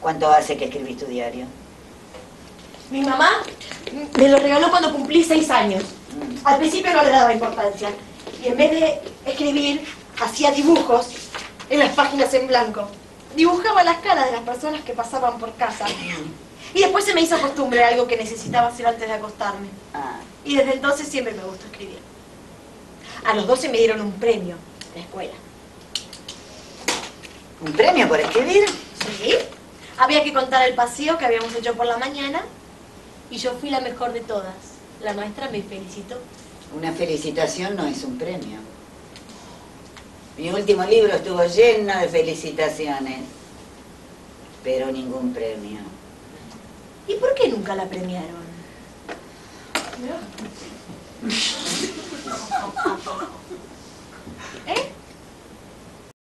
¿Cuánto hace que escribís tu diario? Mi mamá me lo regaló cuando cumplí 6 años. Al principio no le daba importancia. Y en vez de escribir, hacía dibujos en las páginas en blanco. Dibujaba las caras de las personas que pasaban por casa. Y después se me hizo costumbre, algo que necesitaba hacer antes de acostarme. Y desde entonces siempre me gustó escribir. A los 12 me dieron un premio en la escuela. ¿Un premio por escribir? Sí. Había que contar el paseo que habíamos hecho por la mañana y yo fui la mejor de todas. La maestra me felicitó. Una felicitación no es un premio. Mi último libro estuvo lleno de felicitaciones, pero ningún premio. ¿Y por qué nunca la premiaron? ¿Eh?